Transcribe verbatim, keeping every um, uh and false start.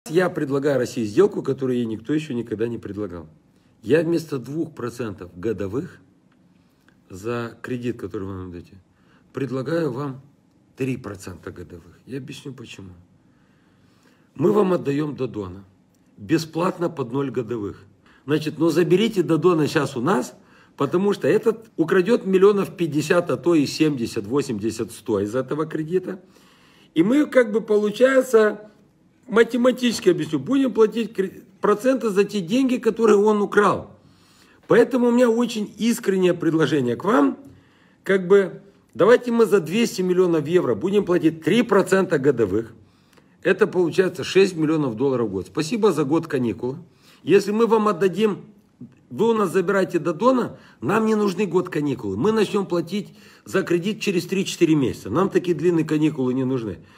я предлагаю России сделку, которую ей никто еще никогда не предлагал. Я вместо двух процентов годовых за кредит, который вы нам даете, предлагаю вам три процента годовых. Я объясню почему. Мы вам отдаем Додона бесплатно под ноль годовых. Значит, но заберите Додона сейчас у нас, потому что этот украдет миллионов пятьдесят, а то и семьдесят, восемьдесят, сто из этого кредита. И мы, как бы, получается, математически объясню, будем платить проценты за те деньги, которые он украл. Поэтому у меня очень искреннее предложение к вам, как бы, давайте мы за двести миллионов евро будем платить три процента годовых. Это получается шесть миллионов долларов в год. Спасибо за год каникулы. Если мы вам отдадим, вы у нас забираете Додона, нам не нужны год каникулы. Мы начнем платить за кредит через три-четыре месяца. Нам такие длинные каникулы не нужны.